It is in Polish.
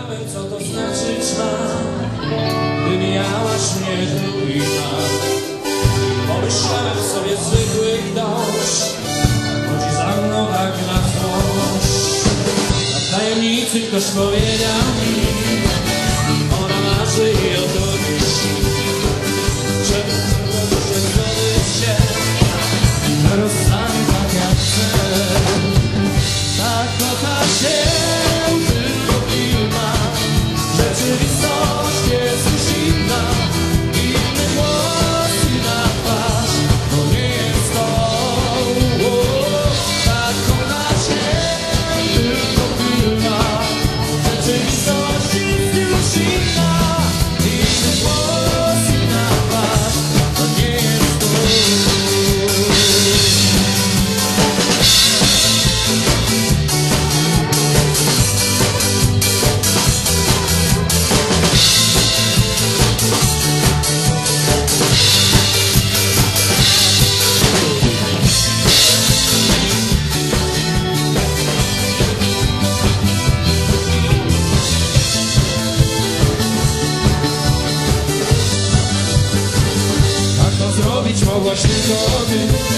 wiedziałem, co to znaczyć ma, gdy mijałaś mnie tu i tam. Pomyślałem sobie zwykłych dość, chodzi za mną tak na złość. Na tajemnicy ktoś powiedział mi, ona marzy i o to wisi, żeby się zgodzić się na rozstanie tak jak chcę. Tak kocha się tylko w filmach, rzeczywistość jest już inna, inny głos, inna twarz, to nie jest to. Tak kocha się tylko w filmach, rzeczywistość jest już inna, inny głos, inna twarz, to nie jest to. Zrobić mogłaś tylko ty.